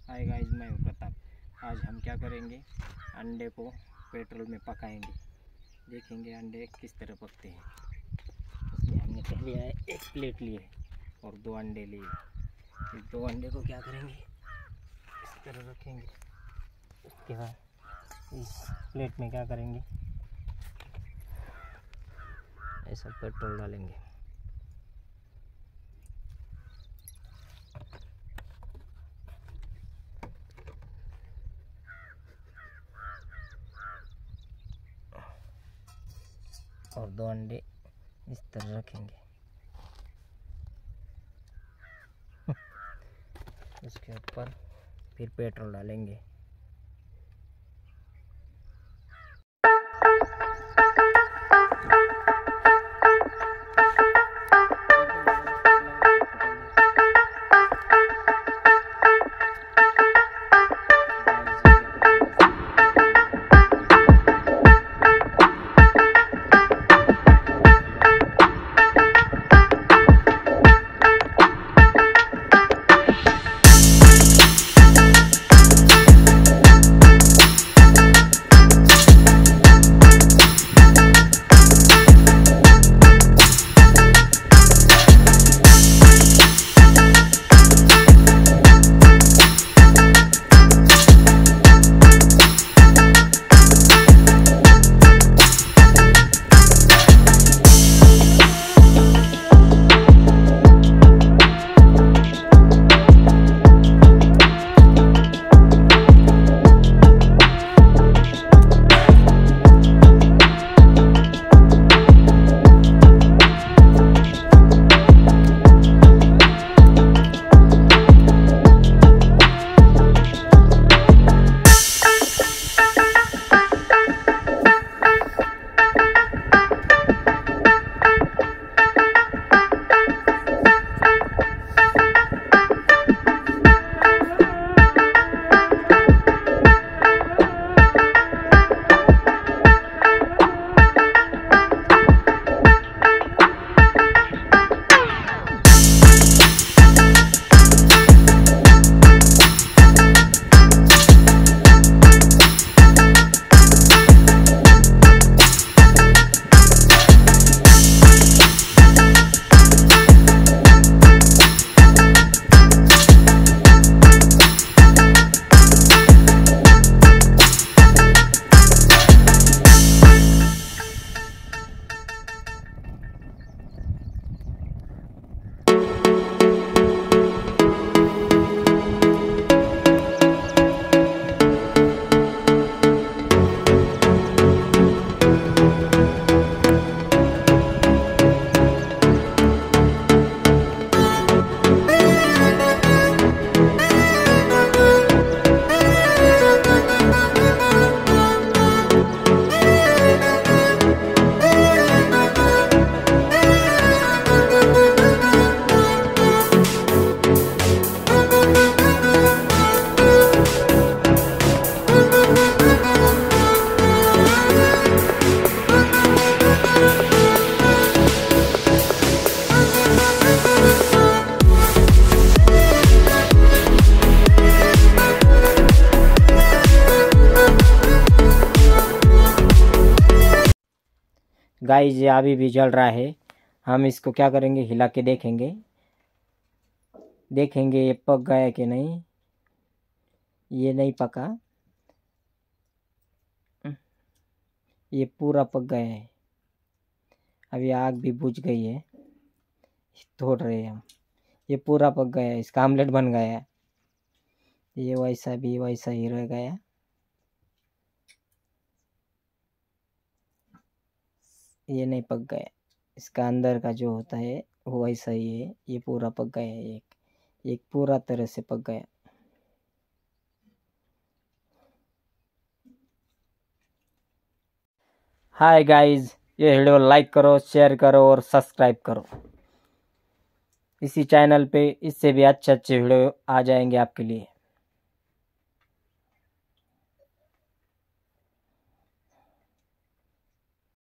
Hi guys, मैं हूं प्रताप। आज हम क्या करेंगे, अंडे को पेट्रोल में पकाएंगे। देखेंगे अंडे किस तरह पकते हैं। इसलिए हमने कह लिया है, एक प्लेट लिए और 2 अंडे लिए। इस 2 अंडे को क्या करेंगे, इस तरह रखेंगे। उसके बाद इस प्लेट में क्या करेंगे, ऐसा पेट्रोल डालेंगे। और 2 अंडे इस तरह रखेंगे। इसके ऊपर फिर पेट्रोल डालेंगे। गाइस, ये अभी भी जल रहा है। हम इसको क्या करेंगे, हिला के देखेंगे ये पक गया कि नहीं। ये नहीं पका, ये पूरा पक गया है। अभी आग भी बुझ गई है, तोड़ रहे हैं हम। ये पूरा पक गया है, इसका आमलेट बन गया है। ये वैसा भी वैसा ही रह गया। ये नहीं पक गया, इसका अंदर का जो होता है वो वैसा ही है। ये पूरा पक गया है, एक पूरा तरह से पक गया। हाय गाइस, ये वीडियो लाइक करो, शेयर करो और सब्सक्राइब करो। इसी चैनल पे इससे भी अच्छे वीडियो आ जाएंगे आपके लिए।